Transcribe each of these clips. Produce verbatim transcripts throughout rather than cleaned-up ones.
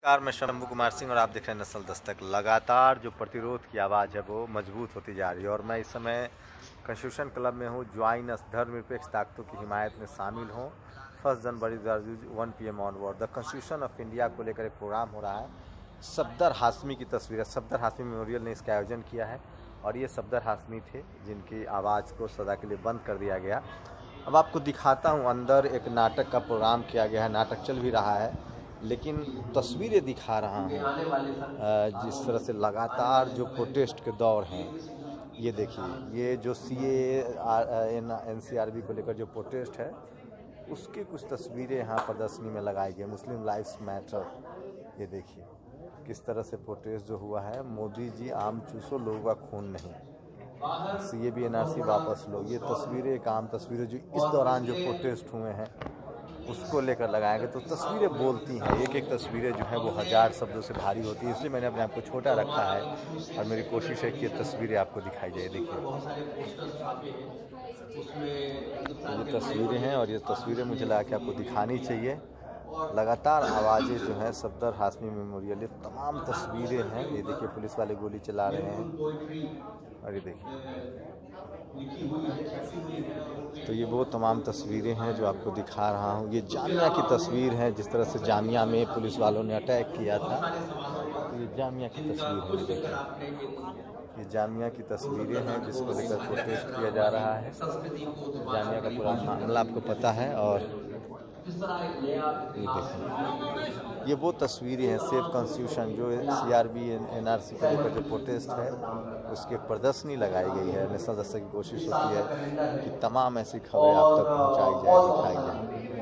नमस्कार, मैं शंभू कुमार सिंह और आप देख रहे हैं नस्ल दस्तक। लगातार जो प्रतिरोध की आवाज़ है वो मजबूत होती जा रही है और मैं इस समय कॉन्स्टिट्यूशन क्लब में हूँ। ज्वाइन अस, धर्मनिरपेक्ष ताकतों की हिमायत में शामिल हों। फर्स्ट जनवरी दो हज़ार one P M onward the constitution of India को लेकर एक प्रोग्राम हो रहा है। सफदर हाशमी की तस्वीर है। सफदर हाशमी मेमोरियल ने इसका आयोजन किया है और ये सफदर हाशमी थे जिनकी आवाज़ को सदा के लिए बंद कर दिया गया। अब आपको दिखाता हूँ, अंदर एक नाटक का प्रोग्राम किया गया है, नाटक चल भी रहा है, लेकिन तस्वीरें दिखा रहा हूँ जिस तरह से लगातार जो प्रोटेस्ट के दौर हैं। ये देखिए, ये जो C A N C R B को लेकर जो प्रोटेस्ट है उसके कुछ तस्वीरें यहाँ प्रदर्शनी में लगाई गई। मुस्लिम लाइव्स मैटर, ये देखिए किस तरह से प्रोटेस्ट जो हुआ है। मोदी जी आम चूसो, लोगों का खून नहीं, C A B N R C वापस लो। ये तस्वीरें, एक आम तस्वीरें जो इस दौरान जो प्रोटेस्ट हुए हैं उसको लेकर लगाए गए। तो तस्वीरें बोलती हैं, एक एक तस्वीरें जो है वो हज़ार शब्दों से भारी होती है, इसलिए मैंने अपने आप को छोटा रखा है और मेरी कोशिश है कि ये तस्वीरें आपको दिखाई जाए। देखिए, ये तस्वीरें हैं और ये तस्वीरें मुझे लगा कि आपको दिखानी चाहिए। लगातार आवाज़ें जो हैं सफदर हाशमी मेमोरियल, ये तमाम तस्वीरें हैं। ये देखिए, पुलिस वाले गोली चला रहे हैं और ये देखिए, तो ये वो तमाम तस्वीरें हैं जो आपको दिखा रहा हूँ। ये जामिया की तस्वीर है, जिस तरह से जामिया में पुलिस वालों ने अटैक किया था। तो ये जामिया की तस्वीर है, देखिए, ये जामिया की तस्वीरें हैं जिसको लेकर प्रोटेस्ट किया जा रहा है। जामिया का पूरा मामला आपको पता है। और ये देखिए, ये वो तस्वीरें हैं सेफ कॉन्स्टिट्यूशन, जो C R B N R C को लेकर जो प्रोटेस्ट है उसकी प्रदर्शनी लगाई गई है। नेशनल दस्तक की कोशिश होती है कि तमाम ऐसी खबरें आप तक पहुंचाई जाए, दिखाई जाए।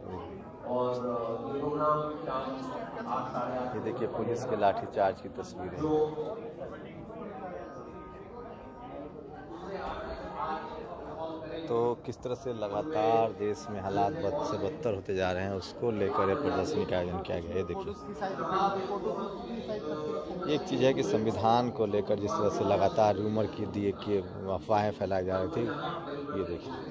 ये देखिए, पुलिस के लाठीचार्ज की तस्वीरें। तो किस तरह से लगातार देश में हालात बद से बदतर होते जा रहे हैं, उसको लेकर प्रदर्शनी का आयोजन किया गया है। देखिए, एक चीज़ है कि संविधान को लेकर जिस तरह से लगातार रूमर की दिए कि अफवाहें फैलाई जा रही थी, ये देखिए,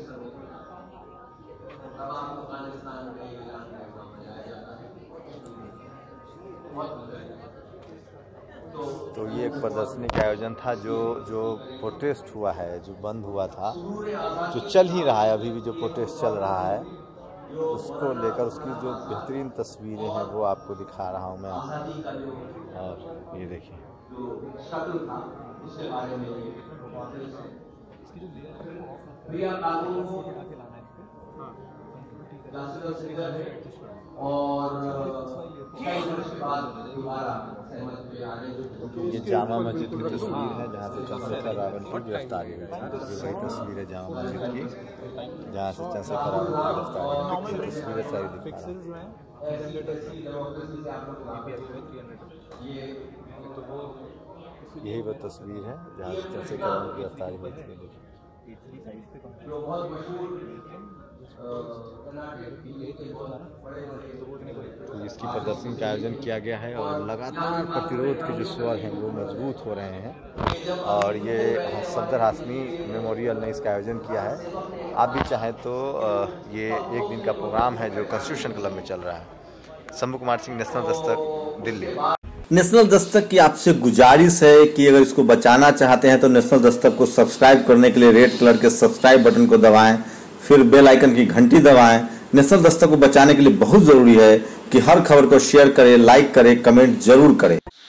तो ये एक प्रदर्शनी का आयोजन था। जो जो प्रोटेस्ट हुआ है, जो बंद हुआ था, जो चल ही रहा है, अभी भी जो प्रोटेस्ट चल रहा है, उसको लेकर उसकी जो बेहतरीन तस्वीरें हैं वो आपको दिखा रहा हूँ मैं। और ये देखिए, ये जामा मस्जिद की तस्वीर है जहाँ से चंद्रशेखर रावल की गिरफ्तारी हुई थी। ये वही तस्वीर है जामा मस्जिद की जहाँ से चंद्रशेखर रावल की गिरफ्तारी हुई थी। तस्वीरें सारी दिखा रहा है। यही वो तस्वीर है जहाँ से चंद्रशेखर रावल की गिरफ्तारी हुई थी। तो इसकी प्रदर्शनी का आयोजन किया गया है और लगातार प्रतिरोध के जो स्वर हैं वो मजबूत हो रहे हैं। और ये सफदर हाशमी मेमोरियल ने इसका आयोजन किया है। आप भी चाहें तो ये एक दिन का प्रोग्राम है जो कॉन्स्टिट्यूशन क्लब में चल रहा है। शंभू कुमार सिंह, नेशनल दस्तक, दिल्ली। नेशनल दस्तक की आपसे गुजारिश है कि अगर इसको बचाना चाहते हैं तो नेशनल दस्तक को सब्सक्राइब करने के लिए रेड कलर के सब्सक्राइब बटन को दबाएं, फिर बेल आइकन की घंटी दबाएं। नेशनल दस्तक को बचाने के लिए बहुत जरूरी है कि हर खबर को शेयर करें, लाइक करें, कमेंट जरूर करें।